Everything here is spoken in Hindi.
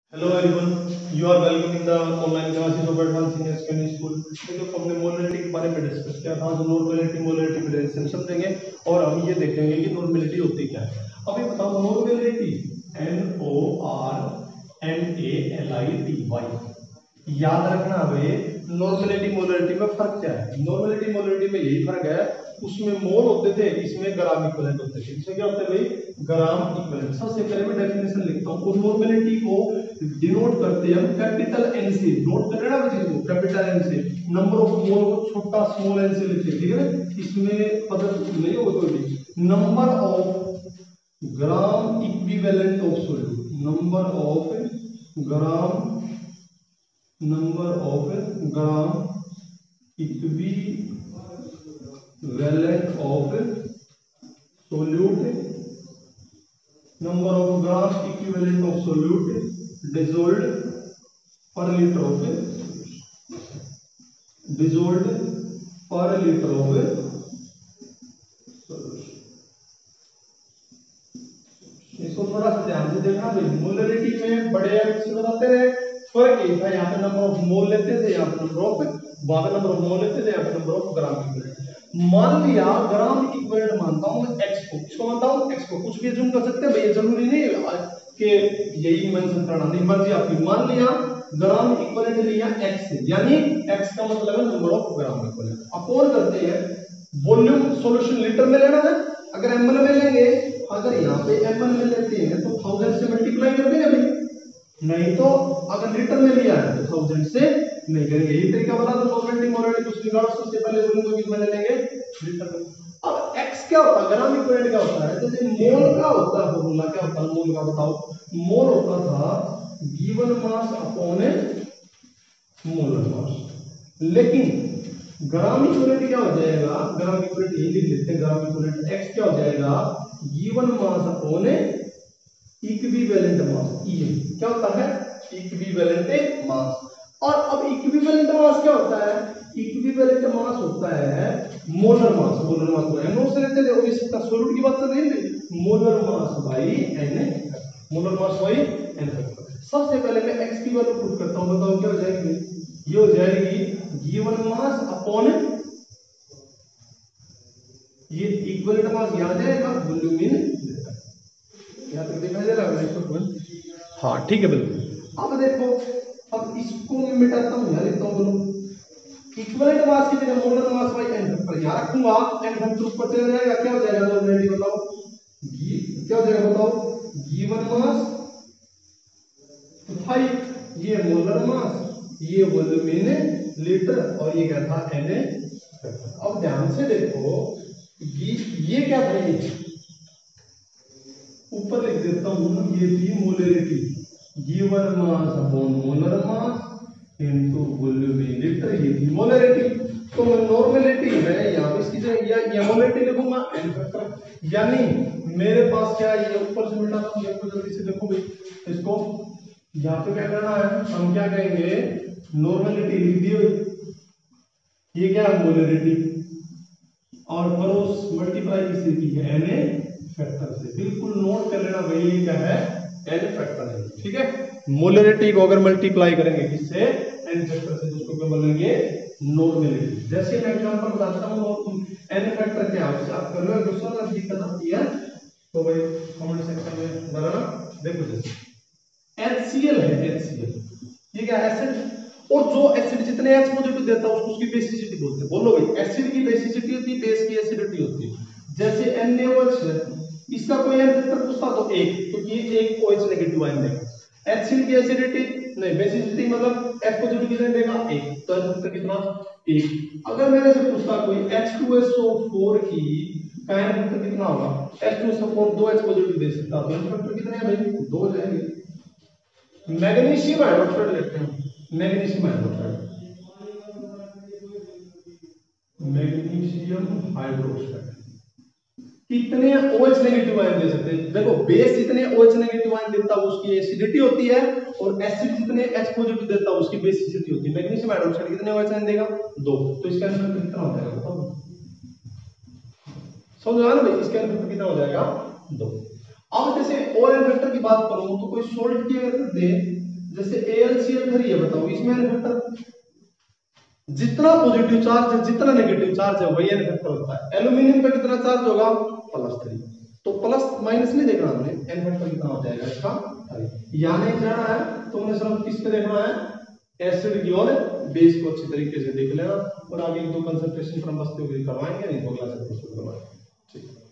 Hello everyone, you are welcome in the online classes of Advanced Senior Secondary School। तो हमने मोलरिटी के बारे में डिस्कस किया था, जो नॉर्मेलिटी मोलरिटी में रिलेशन समझेंगे और हम ये देखेंगे कि नॉर्मेलिटी होती क्या है। अभी बताओ नॉर्मेलिटी NORMALITY, याद रखना भाई नॉर्मेलिटी मोलरिटी में फर्क क्या है। नॉर्मेलिटी मोलरिटी में यही फर्क है, उसमें मोल होते थे, इसमें ग्राम इक्विवेलेंट होते थे। इसमें क्या होता है भाई, ग्राम इक्विवेलेंट। सबसे पहले मैं डेफिनेशन लिखता हूँ। नॉर्मेलिटी को डिनोट करते हैं हम कैपिटल एन से, नोट कर लेना बच्चे को, कैपिटल एन से। नंबर ऑफ मोल को छोटा स्मॉल एन से लिखते हैं, ठीक है ना, इसमें पता नहीं होगा कोई भी। Number of gram equivalent of solute, number of gram equivalent of solute, number of gram equivalent of solute dissolved per liter of solution। इसको थोड़ा सा ध्यान से देखना भाई। मोलरिटी में बड़े एम से बताते रहे, फर्क ये था, यहाँ पे नंबर ऑफ मोल लेते थे, यहाँ पे नंबर ऑफ, वहां पे नंबर ऑफ मोल लेते थे, यहाँ पे नंबर ऑफ ग्राम इक्विवेलेंट। मान लिया ग्राम इक्विवेलेंट मानता हूं मैं एक्स को, किसको मानता हूं, एक्स को। कुछ भी अज्यूम कर सकते हैं भाई, जरूरी नहीं कि यही मेंशन करना, नहीं, मर्जी आपकी। मान लिया ग्राम इक्विवेलेंट लिया एक्स से, यानी एक्स का मतलब है number of gram equivalent. Upon करते हैं वॉल्यूम, सॉल्यूशन लीटर में लेना है, अगर एमएल में लेंगे, अगर यहाँ पे एमएल में लेते हैं तो 1000 से मल्टीप्लाई कर देंगे भाई, नहीं तो अगर लीटर में लिया है तो 1000 से नहीं करेंगे। ये तरीका बता दो। नॉर्मेलिटी मोलरिटी कुछ निकालो, सबसे पहले वॉल्यूम को किसमें ले लेंगे, लीटर में। अब x क्या होता है, ग्राम इक्विवेलेंट क्या होता है, जैसे मोल का होता है, फॉर्मूला क्या होता है मोल का, बताओ। मोल होता था given mass upon molar mass, लेकिन ग्राम इक्विवेलेंट क्या हो जाएगा, ग्राम इक्विवेलेंट यही लिख लेते हैं, ग्राम इक्विवेलेंट x क्या हो जाएगा, given mass upon equivalent mass. ये क्या होता है, इक्विवेलेंट मास। और अब इक्विवेलेंट मास क्या होता है, इक्विवेलेंट मास होता है मोलर मास। मोलर मास को एनओ से लेते थे, और इसका सॉल्यूट की बात कर रहे हैं, molar mass by N, molar mass by N factor. सबसे पहले मैं x की वैल्यू पुट करता हूं, बताओ क्या हो जाएगी, ये हो जाएगी गिवन मास अपॉन, ये इक्विवेलेंट मास यहां जाएगा, वॉल्यूम इन लीटर। यहां तक दिखाई दे रहा है, हाँ ठीक है बिल्कुल। अब देखो, अब इसको मैं मिटाता हूं, यहां लिखता हूं, बोलो इक्विवेलेंट मास की जगह molar mass by N factor यहां रखूंगा, एन फैक्टर ऊपर चला जाएगा, क्या हो जाएगा नॉर्मेलिटी, बताओ क्या हो जाएगा, बताओ गिवन मास भाई, ये मोलर मास, ये वॉल्यूम इन लीटर, और ये क्या था एन फैक्टर। अब ध्यान से देखो, ये क्या था, ये ऊपर लिख देता हूं, ये थी molarity, given mass upon molar mass into volume in litre, ये थी मोलरिटी। तो मैं नॉर्मेलिटी है यहाँ पे इसकी जगह या मोलरिटी लिखूंगा एन फैक्टर, यानी मेरे पास क्या है, ये ऊपर से मिटाता हूं, देखो जल्दी से देखो भाई, इसको यहाँ पे क्या करना है, हम क्या कहेंगे, नॉर्मेलिटी लिख दिए, ये क्या है मोलरिटी, और क्रॉस मल्टीप्लाई किससे की है, एन फैक्टर से। बिल्कुल नोट कर लेना भाई, ये क्या है, एन फैक्टर है, ठीक है। मोलरिटी को अगर मल्टीप्लाई करेंगे किससे, एन फैक्टर से, उसको क्या बोलेंगे, नॉर्मेलिटी। जैसे मैं एग्जांपल बताता हूं, एन फैक्टर क्या है, आप कर लो क्वेश्चन, अगर दिक्कत आती है तो भाई कमेंट सेक्शन में बताना। देखो जैसे HCl है, HCl ये क्या एसिड, और जो एसिड जितने H पॉजिटिव देता है उसको उसकी बेसिसिटी बोलते हैं। बोलो भाई, एसिड की बेसिसिटी होती है, बेस की एसिडिटी होती है। जैसे NaOH है, इसका कोई एन फैक्टर पूछता तो 1, क्योंकि ये एक OH नेगेटिव आयन देगा। HCl की एसिडिटी नहीं, बेसिसिटी मतलब H पॉजिटिव कितने देगा, 1, तो एन फैक्टर कितना, 1। अगर मेरे से पूछता कोई H2SO4 की का एन फैक्टर कितना होगा, H2SO4 2 H पॉजिटिव दे सकता, तो एन फैक्टर कितने हैं भाई, 2 हो जाएंगे। मैग्नीशियम हाइड्रोक्साइड लेते हैं, मैग्नीशियम हाइड्रोक्साइड, मैग्नीशियम हाइड्रोक्साइड कितने OH नेगेटिव आयन दे सकते हैं। देखो बेस जितने OH नेगेटिव आयन देता है उसकी एसिडिटी होती है, और एसिड जितने H पॉजिटिव देता है उसकी बेसिसिटी होती है। मैग्नीशियम हाइड्रोक्साइड कितने OH आयन देगा, 2, तो इसका आंसर कितना हो जाएगा, बताओ, समझ रहा ना भाई, इसका आंसर कितना हो जाएगा, 2। अब जैसे और एन फैक्टर की बात करूं तो कोई सोल्ट की अगर कर दे, जैसे AlCl3 है, बताओ इसमें एन फैक्टर जितना पॉजिटिव चार्ज है जितना नेगेटिव चार्ज है वही एन फैक्टर होता है। एल्यूमिनियम पे कितना चार्ज होगा +3, तो प्लस माइनस नहीं देखना हमने, एन फैक्टर कितना हो जाएगा इसका 3। यानी क्या है तुमने सिर्फ किस पे देखना है, एसिड की और बेस को अच्छी तरीके से देख लेना, और आगे 1-2 कंसंट्रेशन पर हम बसते हुए करवाएंगे, नहीं तो अगला चैप्टर शुरू करवाएंगे। ठीक है।